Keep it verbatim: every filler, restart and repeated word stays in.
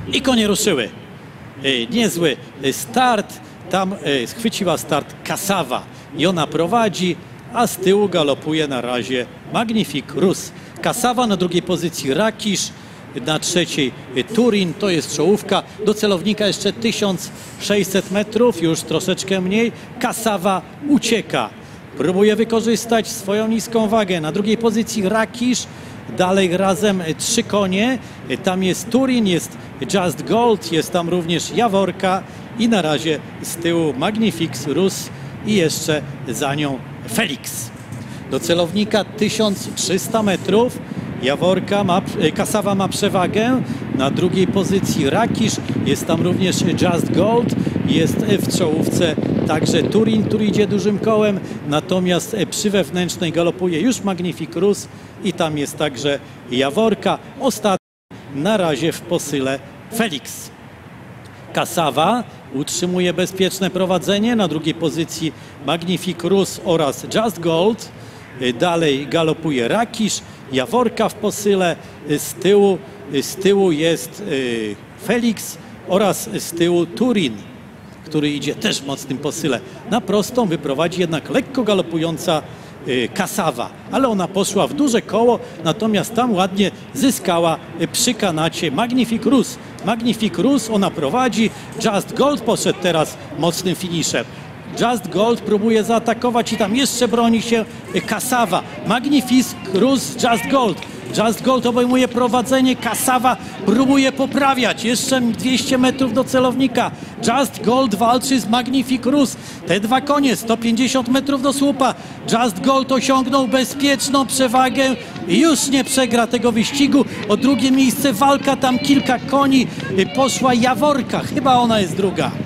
I konie ruszyły. Niezły start. Tam schwyciła start Cassava i ona prowadzi, a z tyłu galopuje na razie Magnifique Rus. Cassava na drugiej pozycji Rakisz, na trzeciej Turin, to jest czołówka. Do celownika jeszcze tysiąc sześćset metrów, już troszeczkę mniej. Cassava ucieka, próbuje wykorzystać swoją niską wagę. Na drugiej pozycji Rakisz, dalej razem trzy konie. Tam jest Turin, jest Just Gold, jest tam również Jaworka i na razie z tyłu Magnifique Rus i jeszcze za nią Felix. Do celownika tysiąc trzysta metrów. Jaworka ma, Cassava ma przewagę. Na drugiej pozycji Rakisz, jest tam również Just Gold, jest w czołówce także Turin, który idzie dużym kołem, natomiast przy wewnętrznej galopuje już Magnifique Rus i tam jest także Jaworka. Ostatni na razie w posyle Felix. Cassava utrzymuje bezpieczne prowadzenie, na drugiej pozycji Magnifique Rus oraz Just Gold. Dalej galopuje Rakisz, Jaworka w posyle, z tyłu, z tyłu jest Felix oraz z tyłu Turin, który idzie też w mocnym posyle. Na prostą wyprowadzi jednak lekko galopująca Cassava, ale ona poszła w duże koło, natomiast tam ładnie zyskała przy kanacie Magnifique Rus. Magnifique Rus, ona prowadzi, Just Gold poszedł teraz mocnym finiszem. Just Gold próbuje zaatakować i tam jeszcze broni się Cassava. Magnifique Rus, Just Gold. Just Gold obejmuje prowadzenie, Cassava próbuje poprawiać. Jeszcze dwieście metrów do celownika. Just Gold walczy z Magnifique Rus. Te dwa konie, sto pięćdziesiąt metrów do słupa. Just Gold osiągnął bezpieczną przewagę i już nie przegra tego wyścigu. O drugie miejsce walka, tam kilka koni. Poszła Jaworka, chyba ona jest druga.